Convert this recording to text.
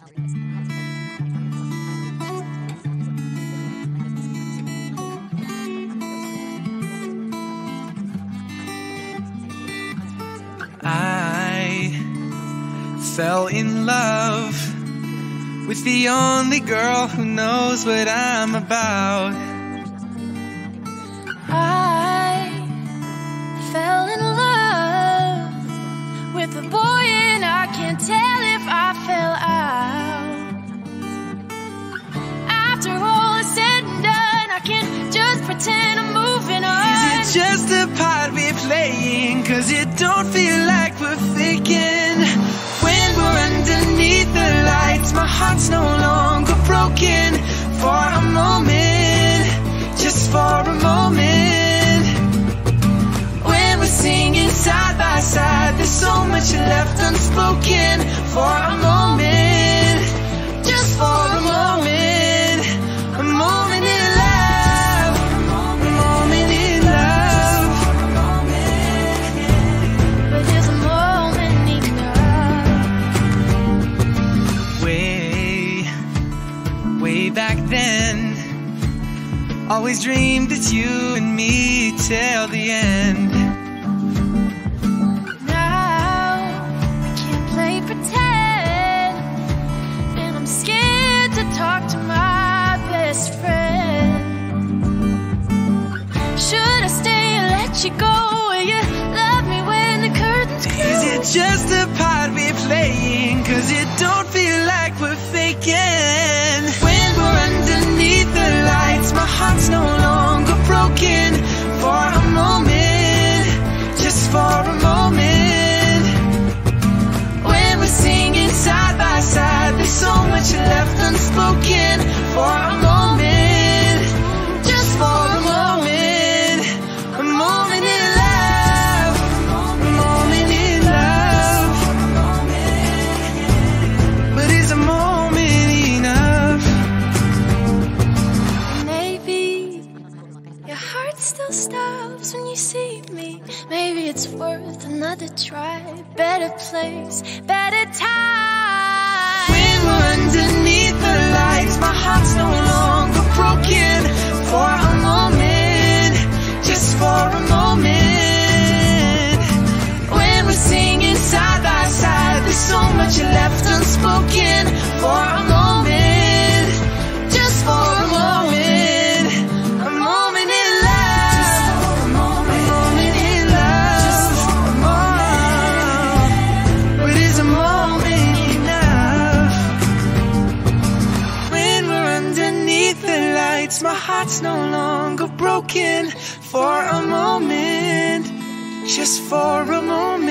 I fell in love with the only girl who knows what I'm about. I fell in love with a boy and I can't tell if I fell out. After all is said and done, I can't just pretend I'm moving on. Is it just a part we're playing? Cause it don't feel like we're faking. When we're underneath the lights, my heart's no longer broken. For a moment, just for a moment. When we're singing side by side, there's so much left unspoken. For a moment, just for a moment. A moment in love, a moment in love. But is a moment enough? Way back then, always dreamed it's you and me till the end. Now we can't play pretend, and I'm scared to talk to my best friend. Should I stay or let you go? Will you love me when the curtains close? Is it just a part we're playing? Cause it don't feel like we're faking. When we're underneath the lights, my heart's no longer broken. For a moment, just for a moment. When we're singing side by side, there's so much left unspoken. For a moment, just for a moment. A moment in love, a moment in love. But is a moment enough? Maybe your heart still stops when you see me. Maybe it's worth another try. Better place, better time. When we're underneath the lights, my heart's no longer broken. For a moment, just for a moment. When we're singing side by side, there's so much left unspoken. For a moment, just for a moment. A moment in love, a moment in love. But is a moment enough? When we're underneath the lights, my heart's no longer broken. For a moment, just for a moment.